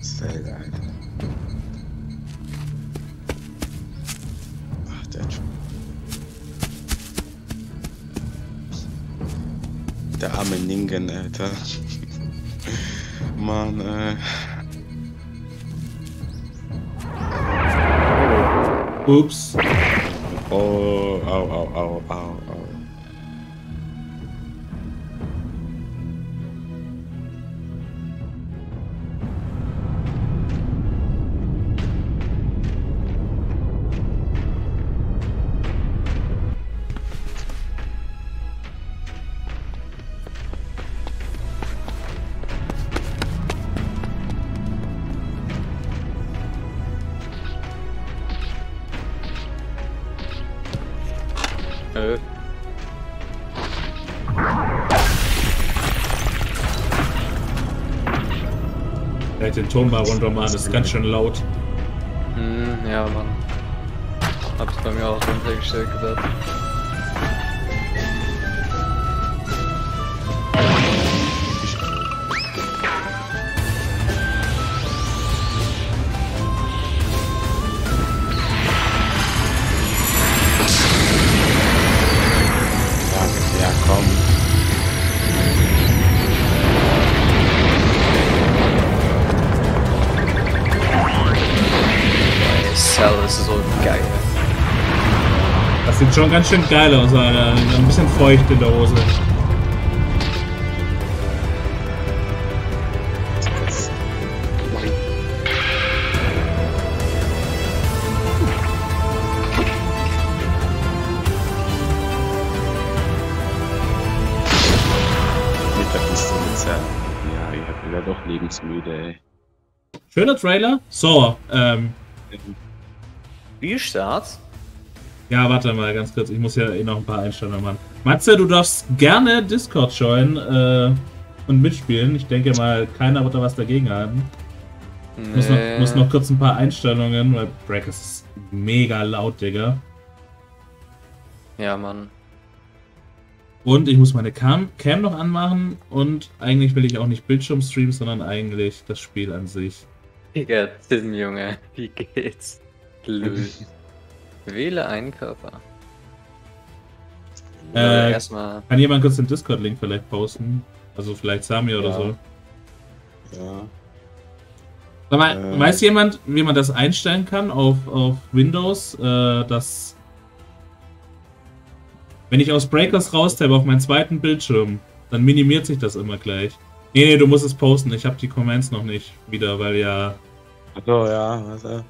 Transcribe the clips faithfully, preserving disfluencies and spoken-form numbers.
Sehr geil. Ach, der hat schon. Der arme Ningen, Alter. Mann, ey. Ups. Oh, au, au, au, au, au. Nö. Vielleicht den Ton mal runter machen, das ist ganz schön laut. Hm, ja, Mann. Hab's bei mir auch runtergestellt gedacht. Ja, komm. Cell ist so geil. Das sieht schon ganz schön geil aus, Alter. Ein bisschen feucht in der Hose. Ja, ich hab wieder doch lebensmüde, ey. Schöner Trailer. So, ähm. Spielstart? Ja, warte mal ganz kurz. Ich muss ja eh noch ein paar Einstellungen machen. Matze, du darfst gerne Discord joinen äh, und mitspielen. Ich denke mal, keiner wird da was dagegen haben. Nee. Muss, noch, muss noch kurz ein paar Einstellungen, weil Break ist mega laut, Digga. Ja, Mann. Und ich muss meine Cam, Cam noch anmachen und eigentlich will ich auch nicht Bildschirmstream, sondern eigentlich das Spiel an sich. Digga, Tim, Junge, wie geht's? Blöd. Wähle einen Körper. Äh, erstmal. Kann jemand kurz den Discord-Link vielleicht posten? Also vielleicht Sami oder ja. so. Ja. Sag mal, äh. weiß jemand, wie man das einstellen kann auf, auf Windows, äh, dass wenn ich aus Breakers raustabe auf meinen zweiten Bildschirm, dann minimiert sich das immer gleich. Nee, nee, du musst es posten. Ich habe die Comments noch nicht wieder, weil ja... Achso, ja, warte.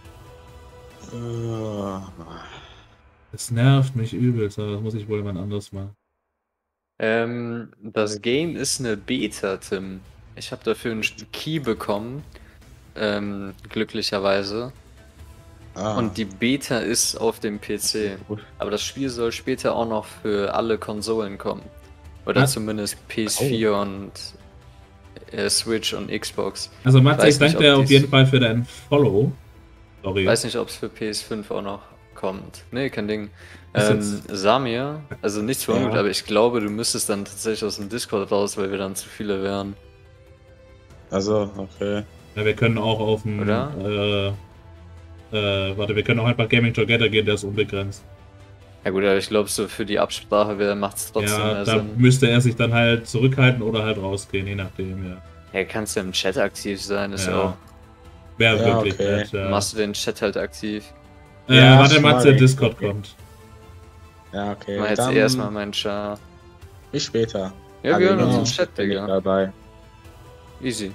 Uh. Das nervt mich übelst, aber das muss ich wohl jemand anderes machen. Ähm, das Game ist eine Beta, Tim. Ich habe dafür einen Key bekommen, ähm, glücklicherweise. Ah. Und die Beta ist auf dem P C. Aber das Spiel soll später auch noch für alle Konsolen kommen. Oder Was? zumindest P S vier oh. und äh, Switch und Xbox. Also Matze, ich danke dir auf jeden Fall für dein Follow. Sorry. Ich weiß nicht, ob es für P S fünf auch noch kommt. Nee, kein Ding. Ähm, Samir, also nichts für ungut, ja. aber ich glaube, du müsstest dann tatsächlich aus dem Discord raus, weil wir dann zu viele wären. Also, okay. Ja, wir können auch auf dem... Oder? Äh, äh, warte, wir können auch einfach Gaming Together gehen, der ist unbegrenzt. Ja gut, aber ich glaube, so für die Absprache macht es trotzdem ja, mehr da Sinn. Müsste er sich dann halt zurückhalten oder halt rausgehen, je nachdem, ja. Ja, kannst du im Chat aktiv sein, ist ja auch... Wäre ja, wirklich okay. nett, ja. Machst du den Chat halt aktiv? Äh, ja, warte, Matze, Discord okay. kommt. Ja, okay. Ich mach jetzt erstmal meinen Char. Bis später. Ja, wir hören uns im Chat, Digga. Dabei. Easy.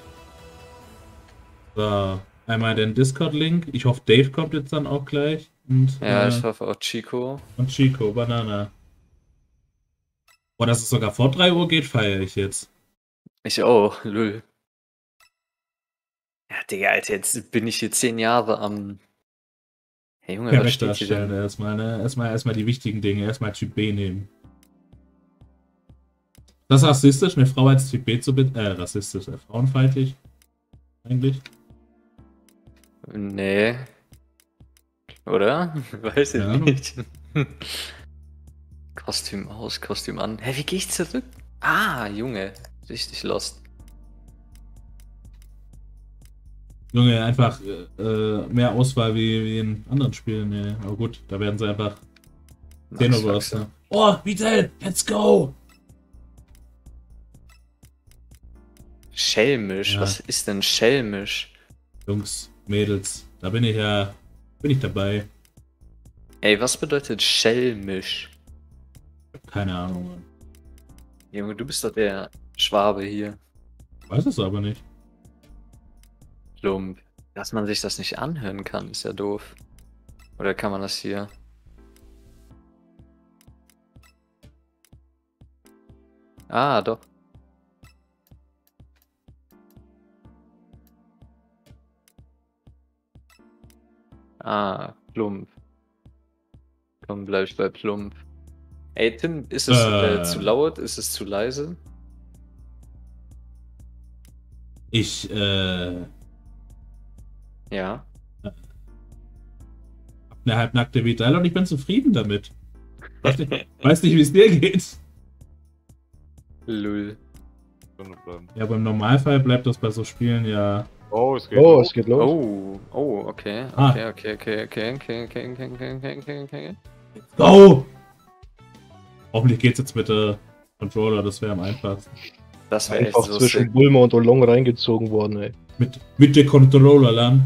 So, einmal den Discord-Link. Ich hoffe, Dave kommt jetzt dann auch gleich. Und, ja, äh, ich hoffe auch Chico. Und Chico, Banana. Boah, dass es sogar vor drei Uhr geht, feiere ich jetzt. Ich auch, lul. Ja, Digga, Alter, jetzt bin ich hier zehn Jahre am... Hey Junge, ja, was steht hier denn? Erstmal, ne? Erstmal, erstmal die wichtigen Dinge, erstmal Typ B nehmen. Das ist rassistisch, eine Frau als Typ B zu be... Äh, rassistisch, äh, frauenfeindlich. Eigentlich. Nee. Oder? Weiß ich ja. nicht. Kostüm aus, Kostüm an. Hä, wie geh ich zurück? Ah, Junge. Richtig lost. Junge, einfach äh, mehr Auswahl wie, wie in anderen Spielen. Nee. Aber gut, da werden sie einfach Xenoverse. Ne? Oh, Vital, let's go! Schelmisch, Ja. was ist denn schelmisch? Jungs, Mädels, da bin ich ja, bin ich dabei. Ey, was bedeutet schelmisch? Keine Ahnung, Mann. Junge, du bist doch der Schwabe hier. Weiß es aber nicht. Lump. Dass man sich das nicht anhören kann, ist ja doof. Oder kann man das hier? Ah, doch. Ah, plump. Komm, bleib ich bei plump. Ey, Tim, ist es äh. Äh, zu laut? Ist es zu leise? Ich, äh... Ja. Hab eine halbnackte Vital und ich bin zufrieden damit. Weiß nicht, weiß nicht wie es dir geht. Lull. Ja, aber im Normalfall bleibt das bei so Spielen ja... Oh, es geht Oh, los. es geht los. Oh, oh, okay. Ah. Okay, okay, okay, okay, okay, okay, okay, okay, okay, okay, okay. Go! Hoffentlich geht's jetzt mit der Controller, das wäre am einfachsten. Das wäre echt Einfach so zwischen sick. Bulma und Olong reingezogen worden, ey. Mit, mit der Controller lang.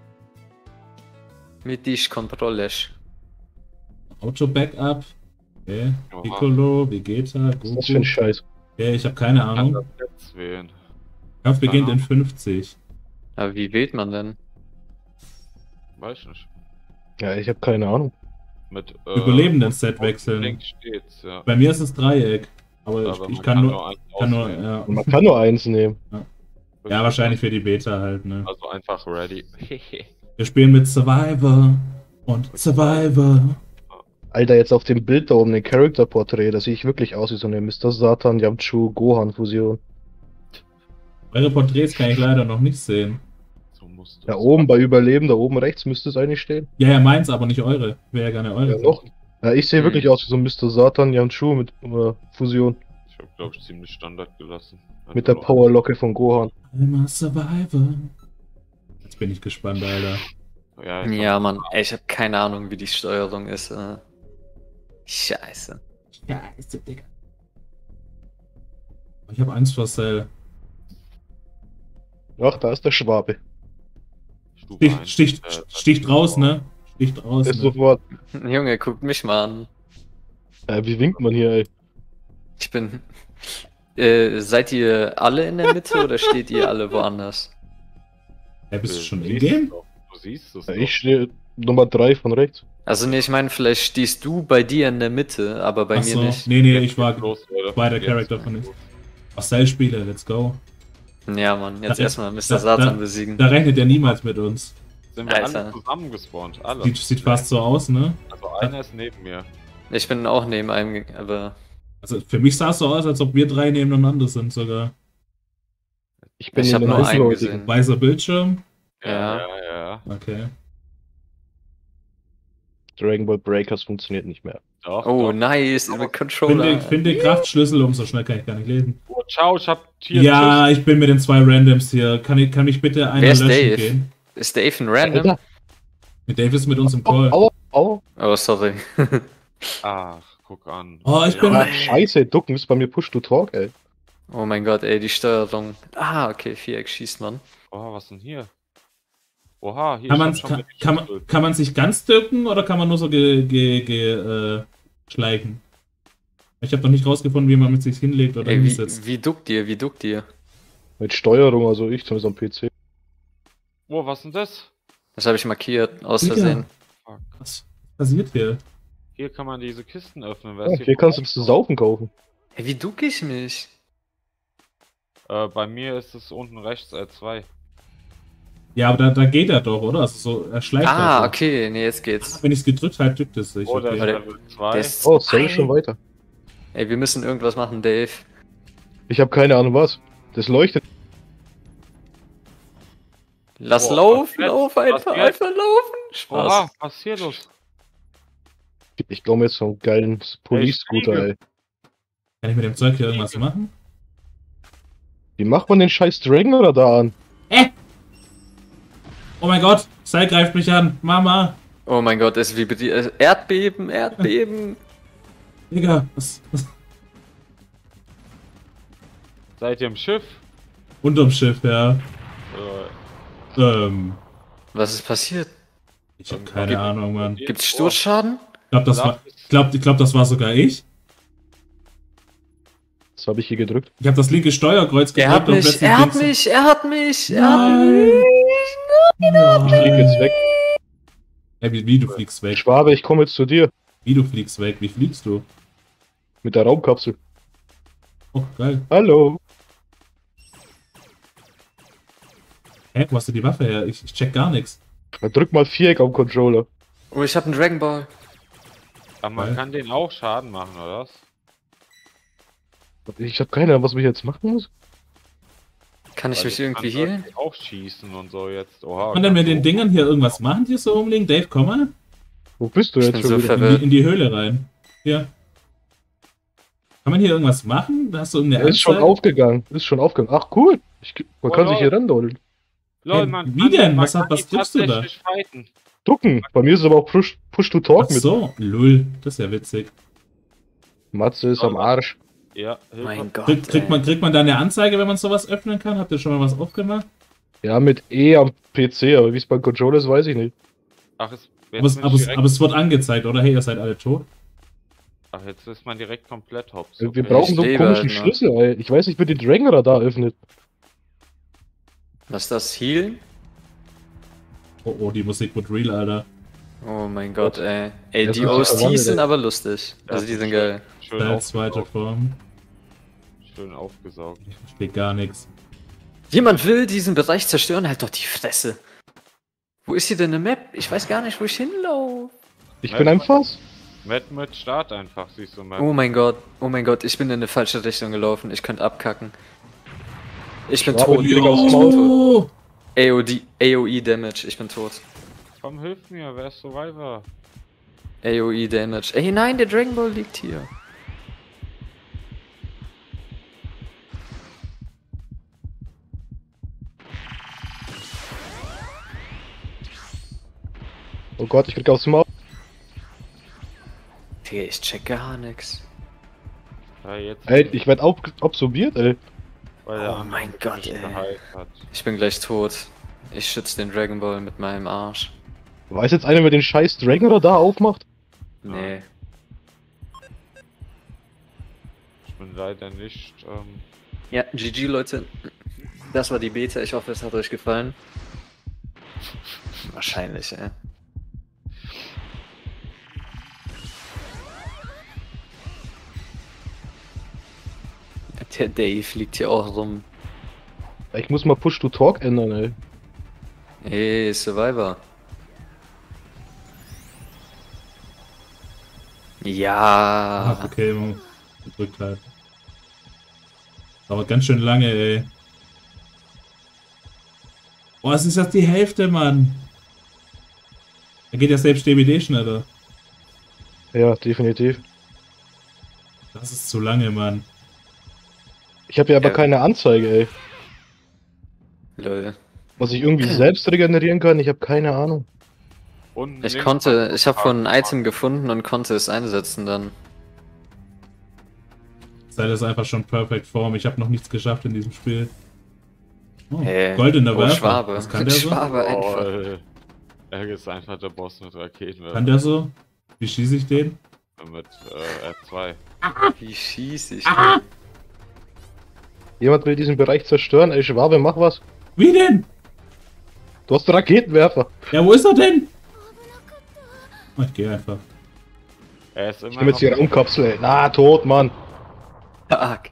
Mit dich kontrollisch. Auto-Backup. Okay. Oha. Piccolo, Vegeta, Was ist das für ein Goku. Scheiß? Okay, ich habe keine Kann Ahnung. das jetzt wählen? Kampf beginnt Keine in fünfzig. Aber wie wählt man denn? Weiß ich nicht. Ja, ich habe keine Ahnung. Mit äh, Überlebenden-Set wechseln. Link steht's, ja. Bei mir ist es Dreieck. Aber ich, Aber ich man kann, nur, eins kann nur, auswählen. ja. Und man kann nur eins nehmen. Ja, wahrscheinlich für die Beta halt, ne? Also einfach ready. Wir spielen mit Survivor und Survivor. Alter, jetzt auf dem Bild da oben, den Character-Porträt, da sehe ich wirklich aus wie so eine Mister Satan, Yamchu, Gohan-Fusion. Eure Porträts kann ich leider noch nicht sehen. So musst du Da oben bei Überleben, da oben rechts müsste es eigentlich stehen. Ja, ja, meins, aber nicht eure. Wäre ja gerne eure. Ja, noch. Ja, ich sehe Hm. wirklich aus wie so ein Mister Satan, Yamchu mit äh, Fusion. Ich habe, glaube ich, ziemlich Standard gelassen. Mit der Einfach Powerlocke von Gohan. I'm a Survivor. Jetzt bin ich gespannt, Alter. nur- Ja, ich Ja, hab- Mann. Ey, ich habe keine Ahnung, wie die Steuerung ist. Äh. Scheiße. Ja, ist der Digga. Ich habe Angst vor Cell. Ach, da ist der Schwabe. Stufe Sticht, eins, sticht, äh, sticht raus, ne? Sticht raus, Ist ne? sofort. Junge, guckt mich mal an. Äh, wie winkt man hier, ey? Ich bin. Äh, seid ihr alle in der Mitte oder steht ihr alle woanders? Ja, bist du schon siehst in-game? es doch. Du siehst es Ja, doch. ich stehe Nummer drei von rechts. Also, nee, ich meine, vielleicht stehst du bei dir in der Mitte, aber bei Ach mir so. nicht. Nee, nee, Jetzt ich war geht's los, Leute. zweiter Jetzt Charakter geht's von los. ich. Ach, Cell-Spieler, let's go. Ja, Mann, jetzt Da- erstmal Mister da- Satan da- besiegen. Da rechnet er niemals mit uns. Sind wir Alter. alle zusammen gespawnt? Alle. Sieht, sieht fast so aus, ne? Also einer ist neben mir. Ich bin auch neben einem, ge- aber. Also für mich sah es so aus, als ob wir drei nebeneinander sind sogar. Ich bin Ich in hab der nur einen Mittelleutigen. gesehen. Weißer Bildschirm. Ja. ja, ja. Okay. Dragon Ball Breakers funktioniert nicht mehr. Doch, Oh, doch. nice, mit Finde, Controller. finde Kraftschlüssel, umso schnell kann ich gar nicht lesen. Oh, ciao, ich hab hier Ja, ich bin mit den zwei Randoms hier. Kann, ich, kann mich bitte einer Wer ist löschen Dave? gehen? Ist Dave ein Random? Alter, Mit Dave ist mit uns im Call. Aua, aua. Oh, sorry. Ach, guck an. Oh, ich bin- Ah, scheiße, Ducken ist bei mir Push to Talk, ey. Oh mein Gott, ey, die Steuerung. Ah, okay, Viereck schießt man. Oh, was denn hier? Oha, hier Kann, ich hab man's, schon kann, mit kann, man, kann man sich ganz drücken oder kann man nur so ge, ge, ge, äh, schleichen? Ich habe noch nicht rausgefunden, wie man mit sich hinlegt oder Ey, hinsetzt. wie, wie duckt ihr, wie duckt ihr? Mit Steuerung, also ich zumindest am P C. Oh, was denn das? Das habe ich markiert, aus Digga. Versehen. Fuck. Was passiert hier? Hier kann man diese Kisten öffnen. Wer Ja, ist hier kannst du das zu saufen kaufen. Ey, wie duck ich mich? Äh, bei mir ist es unten rechts L zwei. Ja, aber da, da geht er doch, oder? Also so, er schleicht Ah, halt so. okay, nee, jetzt geht's. Wenn ich es gedrückt halt, drückt es sich. Oh, der ist Okay. Level zwei. Der ist Oh, Cell Ei. ist schon weiter. Ey, wir müssen irgendwas machen, Dave. Ich habe keine Ahnung was. Das leuchtet. Lass Boah, laufen, was jetzt? lauf Was einfach, jetzt? einfach laufen. Spaß. Oha, was ist hier los? Ich glaube jetzt so einen geilen Police-Scooter, fliege. ey. Kann ich mit dem Zeug hier irgendwas machen? Wie macht man den scheiß Dragon oder da an? Äh! Oh mein Gott, Sai greift mich an. Mama. Oh mein Gott, es vibriert. Erdbeben, Erdbeben. Digga, was, was? Seid ihr im Schiff? Unterm Schiff, ja. Äh, Ähm, Was ist passiert? ich hab keine Ahnung, Mann. Ich Gibt's Sturzschaden? glaub, das war, ich glaub, ich glaub, das war sogar ich. Das habe ich hier gedrückt. Ich habe das linke Steuerkreuz Er hat und mich, plötzlich er hat ging's- mich, er hat mich, er hat Nein. mich. Ich fliege jetzt weg. Ey, wie, wie du fliegst weg? Schwabe, ich komme jetzt zu dir. Wie du fliegst weg? Wie fliegst du? Mit der Raumkapsel. Oh, geil. Hallo. Hä, wo hast du die Waffe her? Ich, ich check gar nichts. Drück mal Viereck am Controller. Oh, ich hab einen Dragon Ball. Aber man Geil. kann den auch Schaden machen, oder was? Ich habe keine Ahnung, was ich jetzt machen muss. Kann ich Weil mich du irgendwie kannst healen? irgendwie auch schießen und so jetzt. Oha, Kann der mit kannst den du- Dingern hier irgendwas machen, die so rumliegen? Dave, komm mal. Wo bist du Ich jetzt bin schon so wieder? In verwirrt. die, in die Höhle rein. Hier. Kann man hier irgendwas machen? Da hast du irgendeine Er ist schon Anzeige? aufgegangen. Ist schon aufgegangen. Ach cool. Ich, man Oh, kann sich lol. hier randollen. Lol, Hey, man wie kann- denn? man Was hat- kann was die drückst du da? tatsächlich fighten. Ducken. Bei mir ist es aber auch Push, push to Talk Ach mit. so, lull. Das ist ja witzig. Matze ist am Arsch. Ja, Hilfe. Mein Gott. Krieg, kriegt, ey. man, kriegt man da eine Anzeige, wenn man sowas öffnen kann? Habt ihr schon mal was aufgemacht? Ja, mit E am P C, aber wie es beim Controller ist, weiß ich nicht. Ach, es, jetzt Aber es, bin aber, ich es, direkt, aber es wird angezeigt, oder? Hey, ihr seid alle tot. ach, jetzt ist man direkt komplett hops. Wir okay. brauchen so einen lebe komischen halt noch. Schlüssel, ey. Ich weiß nicht, wie die Dragon Radar öffnet. Was ist das? Healen? Oh, oh, die Musik wird real, Alter. Oh mein Gott, ey. Ey, Das die ist O S verwandelt, Ts sind ey. aber lustig. Also Ja, die sind schön- geil. Schön, Als zweite aufgesaugt. Form. Schön aufgesaugt. Ich verstehe gar nichts. Jemand will diesen Bereich zerstören, halt doch die Fresse. Wo ist hier denn eine Map? Ich weiß gar nicht, wo ich hinlaufe. Ich Ja, bin ich ein Fass. Met mit Start einfach, siehst du mal. Oh mein Gott, oh mein Gott, ich bin in eine falsche Richtung gelaufen. Ich könnte abkacken. Ich bin Schwabe, tot. die Digga aufs Maul. Oh! A O D, A O E Damage, ich bin tot. Komm, hilf mir, wer ist Survivor? A O E Damage. Ey, nein, der Dragon Ball liegt hier. Oh Gott, ich krieg aufs Maul. Digga, ich check gar nix. Ja, jetzt, Ey, ich werd ab absorbiert, ey. weil der Oh andere mein Gott, mich ey. geheilt hat. Ich bin gleich tot. Ich schütze den Dragon Ball mit meinem Arsch. Weiß jetzt einer, wer den scheiß Dragon Radar aufmacht? Nee. Ich bin leider nicht. Ähm, Ja, G G, Leute. Das war die Beta. Ich hoffe, es hat euch gefallen. Wahrscheinlich, ey. Der Dave liegt hier auch rum. Ich muss mal Push to Talk ändern, ey. Hey, Survivor. Ah, Ja. okay, man gedrückt halt. Dauert ganz schön lange, ey. Boah, es ist jetzt die Hälfte, Mann. Da geht ja selbst D B D schneller. Ja, definitiv. Das ist zu lange, Mann. Ich habe ja aber Ja. keine Anzeige, ey. Lol. Was ich irgendwie selbst regenerieren kann, ich habe keine Ahnung. unten Ich links konnte, hast du ich habe von ein Karten Item gefunden und konnte es einsetzen dann. Sei das einfach schon Perfect Form. Ich habe noch nichts geschafft in diesem Spiel. Oh, Hey. goldener Oh, Werfer. Schwabe. Was kann der so? Schwabe Oh, einfach. ey. Er ist einfach der Boss mit Raketen. Kann der so? Wie schieße ich den? Mit äh, R zwei. Wie schieß ich? Jemand will diesen Bereich zerstören, ey Schwabe, mach was. Wie denn? Du hast einen Raketenwerfer. Ja, wo ist er denn? Oh, ich gehe einfach. Er ist immer Ich nehme jetzt die noch- Raumkapsel, ey. Na, tot, Mann. Fuck.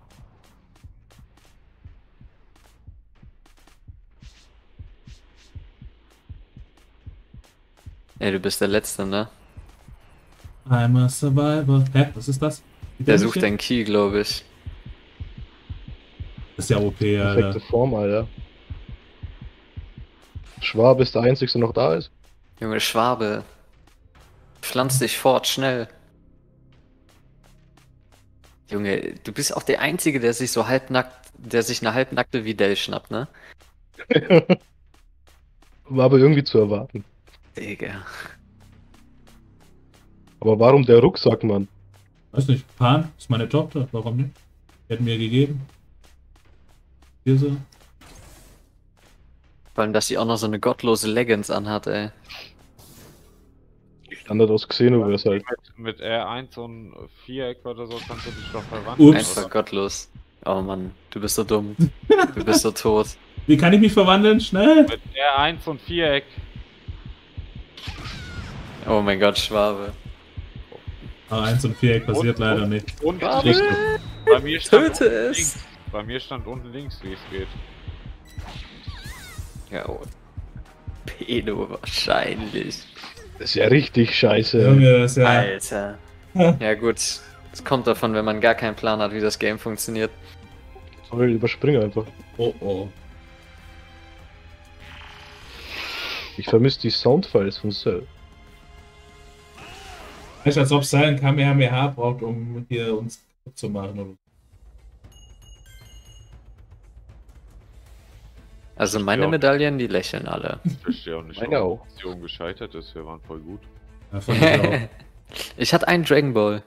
Ey, du bist der Letzte, ne? I'm a survivor. Hä? Was ist das? Die Der Dämliche? sucht deinen Key, glaube ich. Das ist ja O P, Perfekte Alter. Form, Alter. Schwabe ist der Einzige, der noch da ist. Junge Schwabe. Pflanz dich fort, schnell. Junge, du bist auch der Einzige, der sich so halbnackt, der sich eine halbnackte Videl schnappt, ne? War aber irgendwie zu erwarten. Digga. Aber warum der Rucksack, Mann? Weiß nicht, Pan ist meine Tochter, warum nicht? Die hätten mir gegeben. Hier so. Vor allem, dass sie auch noch so eine gottlose Leggings anhat, ey. Standard aus Xenoverse halt. Mit, mit R eins und Viereck oder so kannst du dich doch verwandeln. Ups. Einfach gottlos. Oh Mann, du bist so dumm. Du bist so tot. Wie kann ich mich verwandeln? Schnell! Mit R eins und Viereck. Oh mein Gott, Schwabe. Aber eins und Viereck passiert Und- leider und- nicht. Und Schwabe! bei mir stand Töte unten es! links. Bei mir stand unten links, wie es geht. Ja, oh. Pedo wahrscheinlich. Das ist ja richtig scheiße. Junge, das ist ja. Alter. Ja gut, es kommt davon, wenn man gar keinen Plan hat, wie das Game funktioniert. Sorry, überspringe einfach. Oh oh. Ich vermisse die Soundfiles von Cell. Weißt du, als ob Silent Kamehameha braucht, um hier uns kaputt zu machen. Oder? Also meine Ja. Medaillen, die lächeln alle. Ich verstehe auch nicht, Meine warum auch. die Mission gescheitert ist. Wir waren voll gut. Ja, fand ich auch. Ich hatte einen Dragon Ball.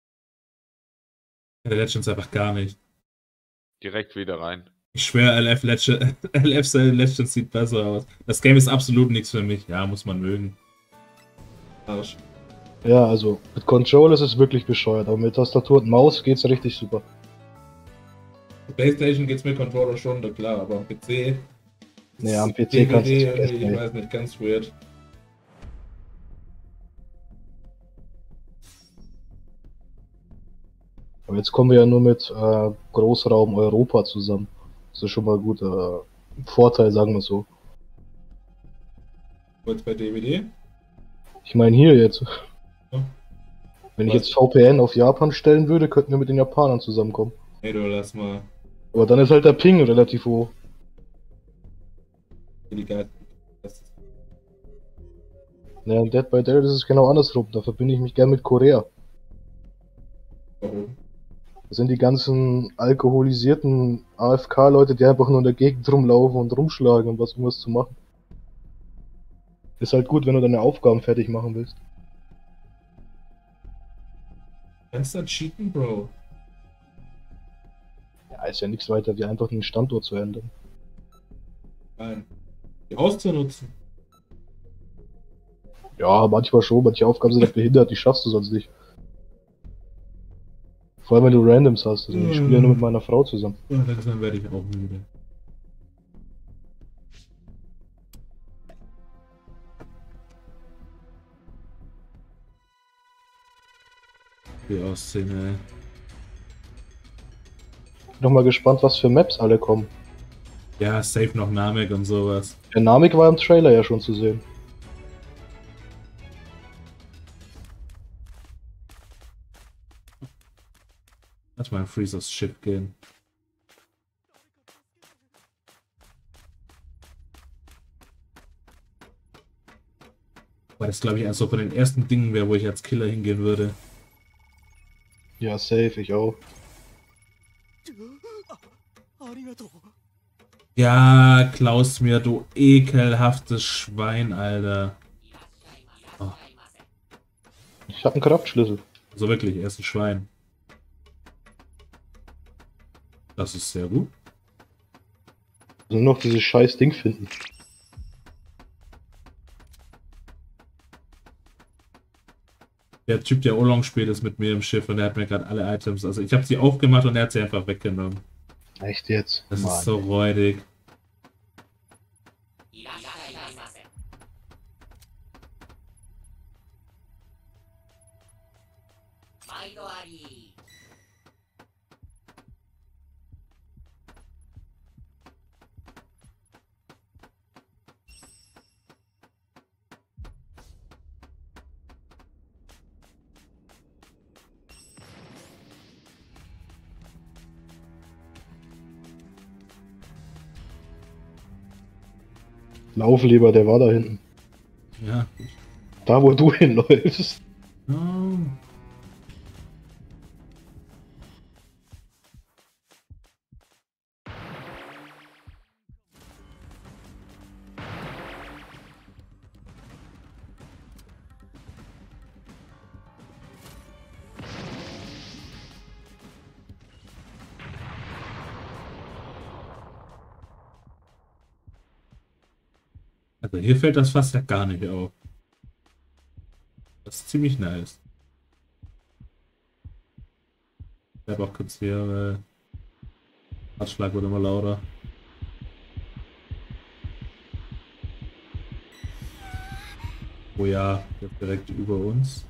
Der Legends einfach gar nicht. Direkt wieder rein. Ich schwöre, L F Legends, L F Legends sieht besser aus. Das Game ist absolut nichts für mich. Ja, muss man mögen. Arsch. Ja, also mit Controller ist es wirklich bescheuert, aber mit Tastatur und Maus geht's richtig super. PlayStation geht's mit Controller schon, da klar, aber am P C. Nee, am P C kannst du es D V D, vergessen, ich ey. weiß nicht, ganz weird. Aber jetzt kommen wir ja nur mit äh, Großraum Europa zusammen. Das ist schon mal ein guter Vorteil, sagen wir so. Kurz bei D V D. Ich meine hier jetzt. Ja. Wenn ich Was? jetzt V P N auf Japan stellen würde, könnten wir mit den Japanern zusammenkommen. Hey, du lass mal. Aber dann ist halt der Ping relativ hoch. Die Geil. Das ist Naja, in Dead by Daylight ist es genau andersrum. Da verbinde ich mich gern mit Korea. warum? Das sind die ganzen alkoholisierten A F K-Leute, die einfach nur in der Gegend rumlaufen und rumschlagen, um was irgendwas zu machen. Ist halt gut, wenn du deine Aufgaben fertig machen willst. Kannst du cheaten, Bro? Ja, ist ja nichts weiter, wie einfach den Standort zu ändern. Nein. Die auszunutzen. Ja, manchmal schon, manche Aufgaben sind halt behindert, die schaffst du sonst nicht. Vor allem, wenn du Randoms hast. Also ich spiele ja nur mit meiner Frau zusammen. Ja, langsam werde ich auch müde. Die Ausszene. Bin noch mal gespannt, was für Maps alle kommen. Ja, safe noch Namek und sowas. Der Namek war im Trailer ja schon zu sehen. Lass mal in Freezers Ship gehen. Weil das glaube ich eins so von den ersten Dingen wäre, wo ich als Killer hingehen würde. Ja, safe, ich auch. Ja, klaus mir, du ekelhaftes Schwein, Alter. Oh, Ich hab einen Kraftschlüssel. also wirklich, er ist ein Schwein. Das ist sehr gut. Nur noch dieses scheiß Ding finden. Der Typ, der Olong spielt, ist mit mir im Schiff und der hat mir gerade alle Items. Also ich habe sie aufgemacht und er hat sie einfach weggenommen. Echt jetzt? Das Mann. ist so räudig. Lauf lieber, der war da hinten. Ja. Da, wo du hinläufst. Oh. Also hier fällt das fast ja gar nicht auf. Das ist ziemlich nice. Ich bleib auch kurz hier, weil Herzschlag wird immer lauter. Oh ja, jetzt direkt über uns.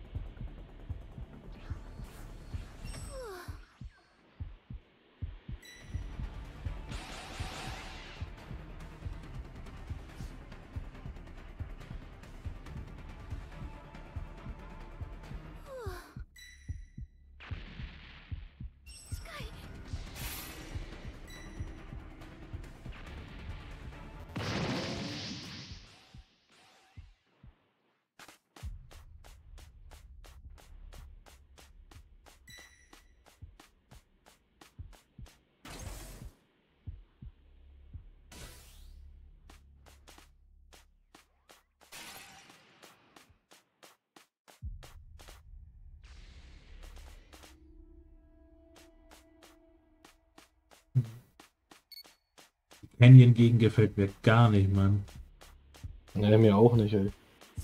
Canyon gegen gefällt mir gar nicht, Mann. Ne, mir auch nicht, ey.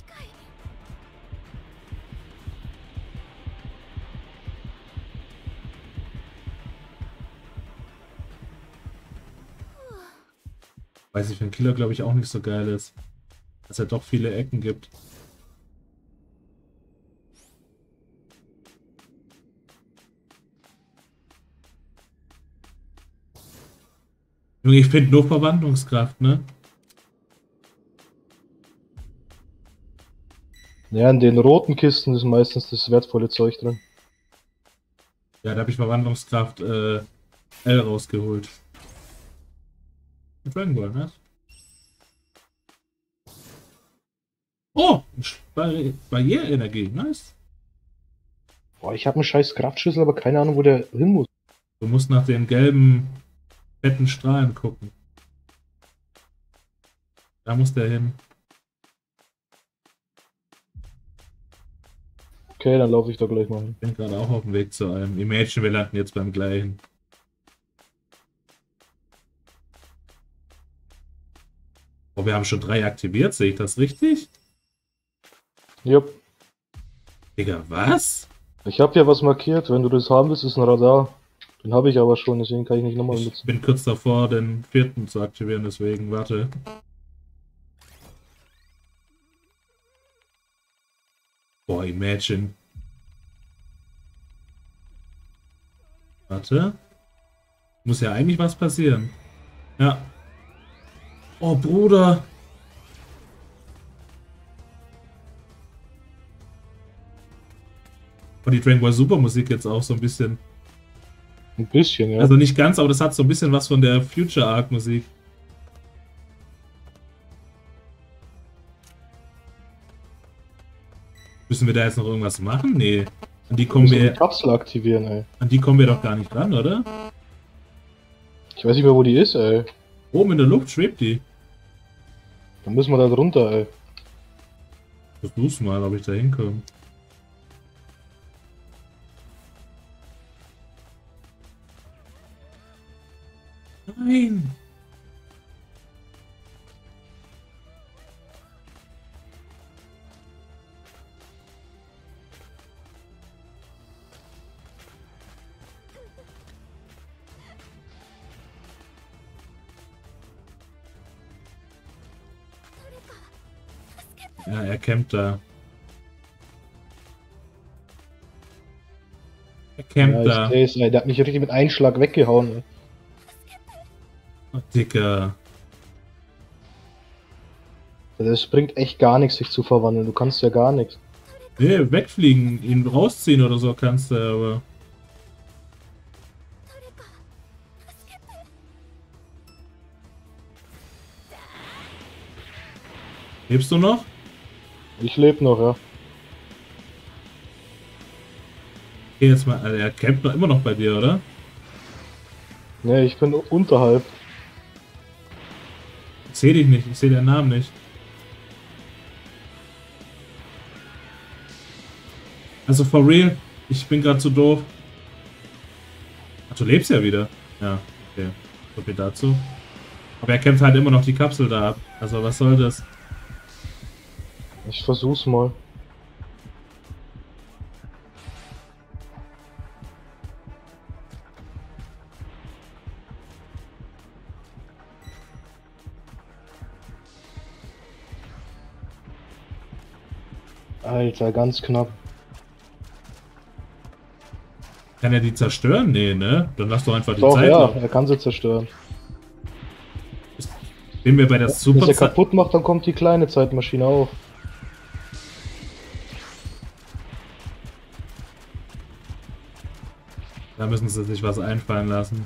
Weiß ich, für einen Killer glaube ich auch nicht so geil ist. Dass er doch viele Ecken gibt. Junge, ich finde nur Verwandlungskraft, ne? Ja, in den roten Kisten ist meistens das wertvolle Zeug drin. Ja, da habe ich Verwandlungskraft äh, L rausgeholt. Dragon Ball, ne? Oh! Barri Barrierenergie, nice. Boah, ich habe einen scheiß Kraftschlüssel, aber keine Ahnung, wo der hin muss. Du musst nach den gelben, fetten Strahlen gucken. Da muss der hin. Okay, dann laufe ich da gleich mal hin. Ich bin gerade auch auf dem Weg zu einem. Imagine, wir landen jetzt beim gleichen. Oh, wir haben schon drei aktiviert, sehe ich das richtig? Jupp. Digga, was? Ich habe ja was markiert, wenn du das haben willst, ist ein Radar. Den habe ich aber schon, deswegen kann ich nicht nochmal Ich benutzen. bin kurz davor, den vierten zu aktivieren, deswegen warte. Boah, Imagine. Warte. Muss ja eigentlich was passieren. Ja. Oh, Bruder. Oh, die Dragon Ball Super Musik jetzt auch so ein bisschen. Ein bisschen, ja. Also nicht ganz, aber das hat so ein bisschen was von der Future Arc Musik. Müssen wir da jetzt noch irgendwas machen? Nee. An die kommen wir wir. die Kapsel aktivieren, ey. An die kommen wir doch gar nicht ran, oder? Ich weiß nicht mehr, wo die ist, ey. Oben in der Luft schwebt die. Dann müssen wir da drunter, ey. Versuch's mal, ob ich da hinkomme. Nein! Ja, er campt da. Er campt Ja, da. ich seh's, ey. Der hat mich richtig mit einem Schlag weggehauen, ey. Oh, Dicker. Das bringt echt gar nichts, sich zu verwandeln. Du kannst ja gar nichts. Nee, wegfliegen, ihn rausziehen oder so kannst du, aber... Lebst du noch? Ich lebe noch, ja. Okay, jetzt mal, also er campt noch immer noch bei dir, oder? Ne, ich bin unterhalb. Ich seh dich nicht, ich sehe deinen Namen nicht. Also for real, ich bin gerade zu doof. Ach, du lebst ja wieder. Ja, okay. So viel dazu. Aber er kämpft halt immer noch die Kapsel da ab. Also was soll das? Ich versuch's mal. Alter, ganz knapp. Kann er die zerstören? Nee, ne? Dann lass doch einfach die Doch, Zeit ja, laufen. er kann sie zerstören. Bin mir bei der Wenn Super er kaputt macht, dann kommt die kleine Zeitmaschine auf. Da müssen sie sich was einfallen lassen.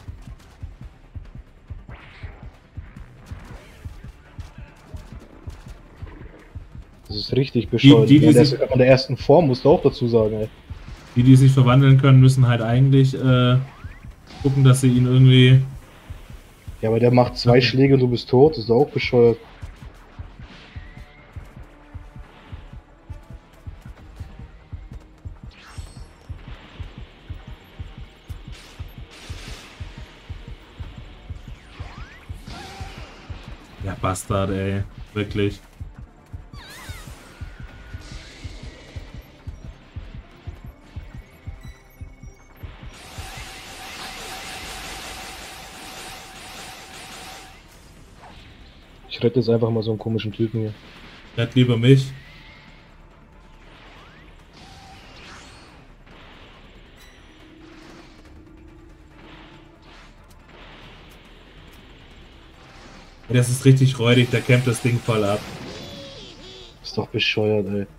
Das ist richtig bescheuert. Die, die, die ja, sich, der an der ersten Form, musst du auch dazu sagen, ey. die, die sich verwandeln können, müssen halt eigentlich äh, gucken, dass sie ihn irgendwie... Ja, aber der macht zwei Okay. Schläge und du bist tot, das ist auch bescheuert. Ja, Bastard, ey. Wirklich. Ich rette jetzt einfach mal so einen komischen Typen hier. Rett lieber mich. Das ist richtig räudig, der kämpft das Ding voll ab. Ist doch bescheuert, ey.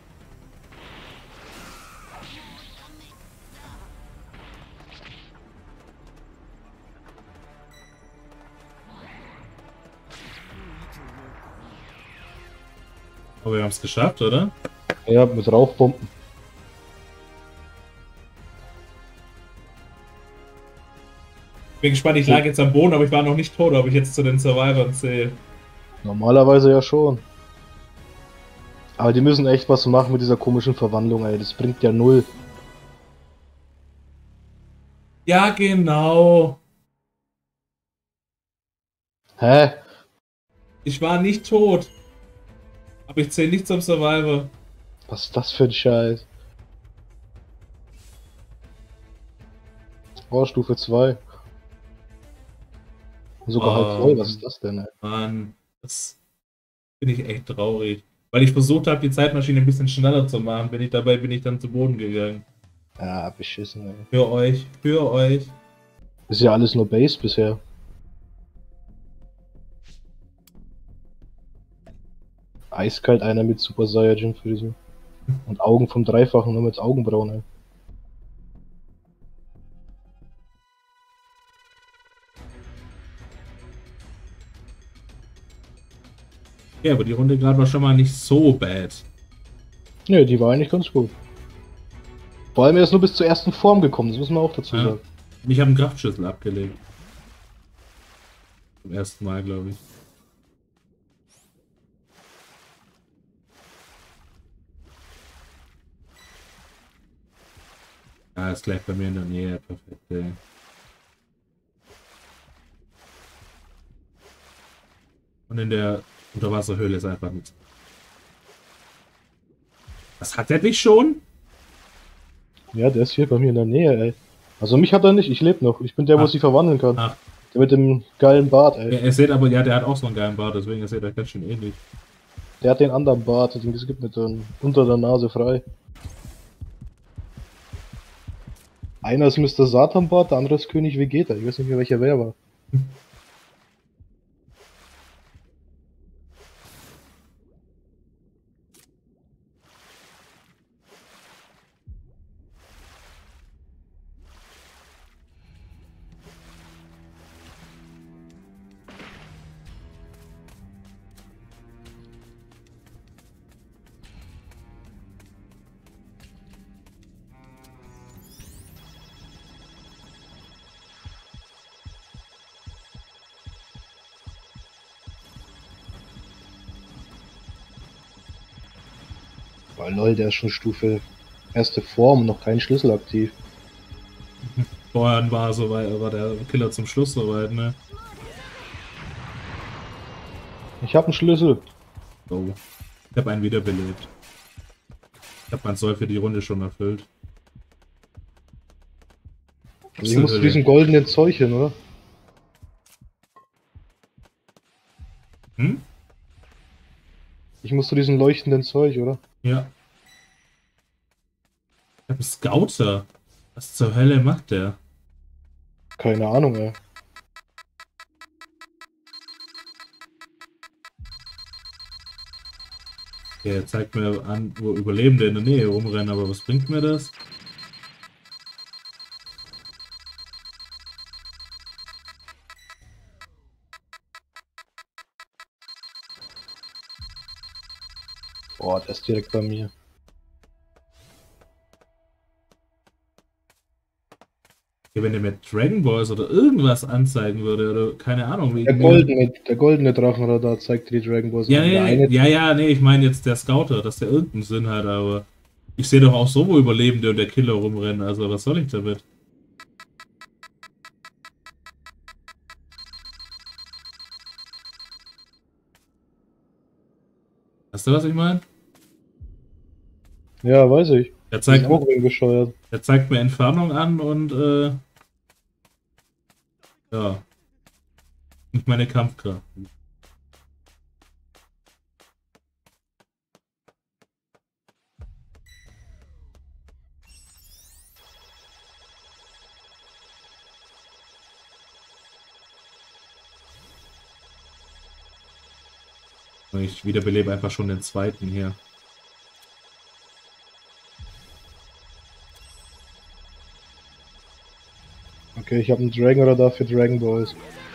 Aber wir haben es geschafft, oder? Ja, mit Rauchbomben. Bin gespannt, ich lag jetzt am Boden, aber ich war noch nicht tot, ob ich jetzt zu den Survivors zähle. Normalerweise ja schon. Aber die müssen echt was machen mit dieser komischen Verwandlung, ey. Das bringt ja null. Ja, genau. Hä? Ich war nicht tot. Aber ich zähle nicht zum Survivor. Was ist das für ein Scheiß? Oh, Stufe zwei. Sogar halb voll, was ist das denn, ey? Mann, das bin ich echt traurig. Weil ich versucht habe, die Zeitmaschine ein bisschen schneller zu machen, bin ich dabei, bin ich dann zu Boden gegangen. Ja, beschissen, ey. Für euch, für euch. Ist ja alles nur Base bisher. Eiskalt einer mit Super Saiyajin Frisur. Und Augen vom Dreifachen, nur mit Augenbrauen, ey. Ja, aber die Runde gerade war schon mal nicht so bad. Ne, die war eigentlich ganz gut. Vor allem er ist nur bis zur ersten Form gekommen, das muss man auch dazu Ja. sagen. Ich habe einen Kraftschlüssel abgelegt. Zum ersten Mal, glaube ich. Ja, ist gleich bei mir in der Nähe. Perfekt, ey. Und in der Unterwasserhöhle ist einfach nichts. Was hat der nicht schon? Ja, der ist hier bei mir in der Nähe, ey. Also mich hat er nicht, ich lebe noch. Ich bin der, wo Ach. sich verwandeln kann. Ach. Der mit dem geilen Bart, ey. Ja, ihr seht aber, ja, der hat auch so einen geilen Bart, deswegen ist er da ganz schön ähnlich. Der hat den anderen Bart, den gibt nicht dann unter der Nase frei. Einer ist Mister Satan-Bart, der andere ist König Vegeta. Ich weiß nicht mehr, welcher wer war. Boah, lol, der ist schon Stufe erste Form, noch kein Schlüssel aktiv. Vorhin war, so weit, war der Killer zum Schluss soweit, ne? Ich habe einen Schlüssel. Oh. Ich habe einen wiederbelebt. Ich habe mein Soll für die Runde schon erfüllt. Also ich muss zu diesem goldenen Zeug hin, oder? Hm? Ich muss zu diesem leuchtenden Zeug, oder? Ja. Ich hab einen Scouter. Was zur Hölle macht der? Keine Ahnung, ey. Okay, er zeigt mir an, wo Überlebende in der Nähe rumrennen, aber was bringt mir das? Boah, der ist direkt bei mir. Okay, wenn der mir Dragon Balls oder irgendwas anzeigen würde, oder keine Ahnung. Wie Der goldene, der goldene Drachenradar zeigt dir die Dragon Balls. Ja, an. Der nee, eine- ja, ja, nee, ich meine jetzt der Scouter, dass der irgendeinen Sinn hat, aber ich sehe doch auch so, wo Überlebende und der Killer rumrennen, also was soll ich damit? Weißt du, was ich meine? Ja, weiß ich. Der Die zeigt, sind auch wegen bescheuert. der zeigt mir Entfernung an und äh, ja. Und meine Kampfkraft. Ich wiederbelebe einfach schon den zweiten hier. Okay, ich habe einen Dragon-Radar für Dragon Balls.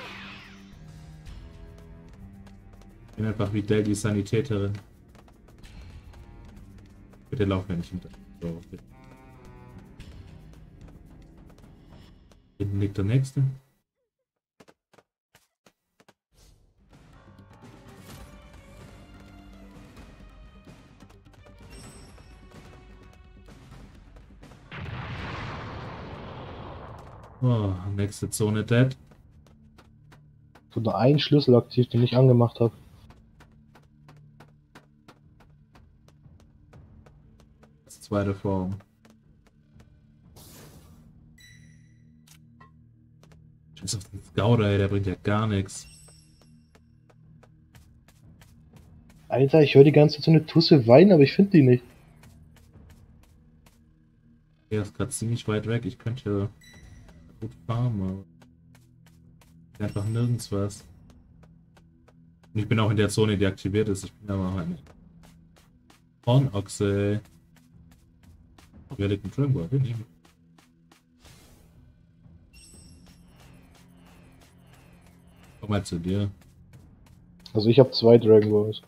Ich bin einfach wie Del die Sanitäterin. Bitte lauf mir nicht hinter. So, bitte. Hinten liegt der nächste. Oh, nächste Zone dead. So nur einen Schlüssel aktiv, den ich angemacht habe. Das zweite Form. Scheiß auf den Scouter, ey, der bringt ja gar nichts. Alter, ich höre die ganze Zeit so eine Tusse weinen, aber ich finde die nicht. Der ist gerade ziemlich weit weg. Ich könnte ja gut farmen, aber einfach nirgends was. Und ich bin auch in der Zone, die aktiviert ist. Ich bin aber halt nicht. Hornochse. Wer liegt ein Dragon Ball? Hin. Komm mal zu dir. Also ich habe zwei Dragon Balls.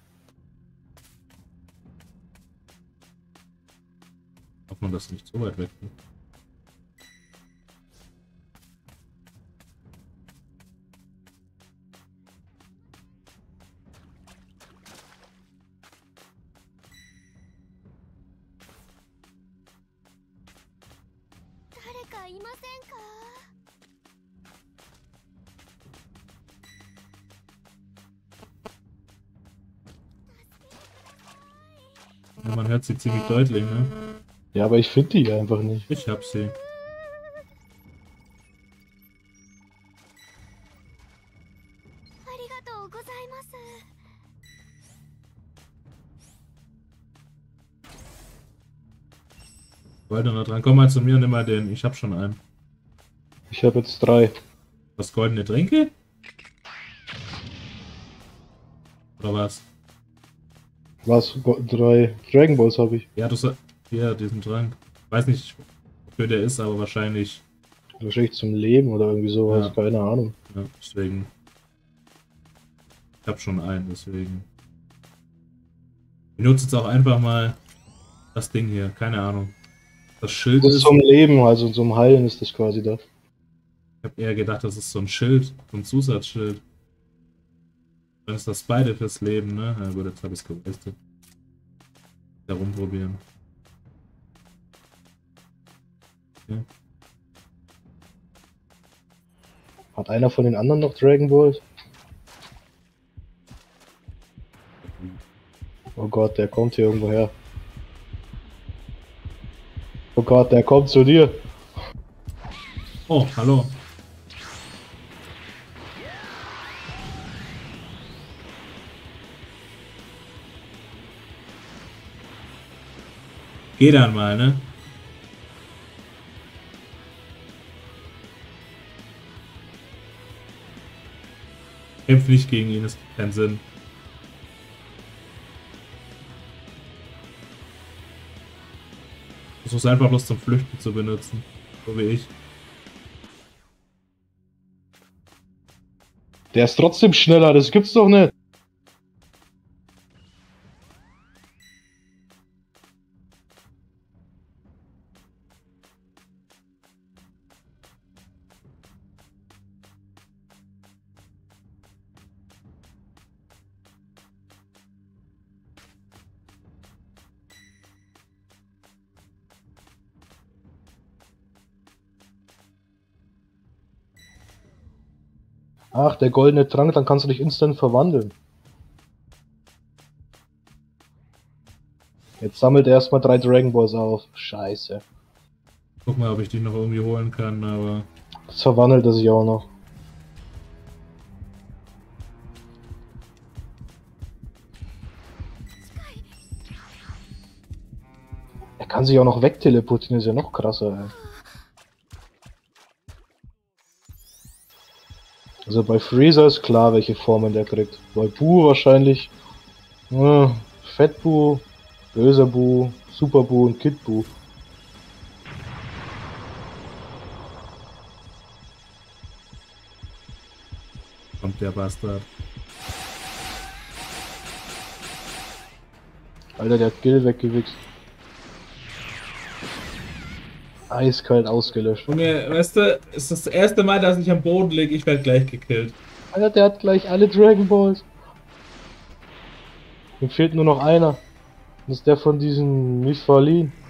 Ob man das nicht so weit weg ist. Ja, man hört sie ziemlich deutlich, ne? Ja, aber ich finde die einfach nicht. Ich hab sie. Wollte noch dran. Komm mal zu mir, nimm mal den. Ich hab schon einen. Ich habe jetzt drei. Was, goldene Tränke? Oder was? Was? Go- Drei Dragon Balls habe ich. Ja, du soll. Ja, diesen Trank. Weiß nicht, wofür der ist, aber wahrscheinlich. Wahrscheinlich zum Leben oder irgendwie sowas. Ja. Keine Ahnung. Ja, deswegen. Ich hab schon einen, deswegen. Ich nutze jetzt auch einfach mal das Ding hier. Keine Ahnung. Das Schild Das ist ist. zum Leben, also zum Heilen ist das quasi da. Ich habe eher gedacht, das ist so ein Schild, so ein Zusatzschild. Dann ist das beide fürs Leben, ne? Ja gut, jetzt habe ich es gewastet. Da rumprobieren. Okay. Hat einer von den anderen noch Dragon Balls? Oh Gott, der kommt hier irgendwo her. Oh Gott, der kommt zu dir. Oh, hallo. Geh dann mal, ne? Kämpf nicht gegen ihn, das gibt keinen Sinn. Versuch's einfach bloß zum Flüchten zu benutzen. So wie ich. Der ist trotzdem schneller, das gibt's doch nicht. Ach, der goldene Trank, dann kannst du dich instant verwandeln. Jetzt sammelt er erstmal drei Dragon Balls auf. Scheiße. Guck mal, ob ich die noch irgendwie holen kann, aber... Jetzt verwandelt er sich auch noch. Er kann sich auch noch wegteleportieren, ist ja noch krasser, ey. Also bei Freezer ist klar, welche Formen der kriegt. Bei Buu wahrscheinlich äh, Fett Buu, Böser Buu, Super Buu und Kid Buu. Kommt der Bastard. Alter, der hat Gil weggewichst. Eiskalt ausgelöscht. Junge, weißt du, es ist das erste Mal, dass ich am Boden liege, ich werde gleich gekillt. Alter, der hat gleich alle Dragon Balls. Mir fehlt nur noch einer. Das ist der von diesem Mifalin.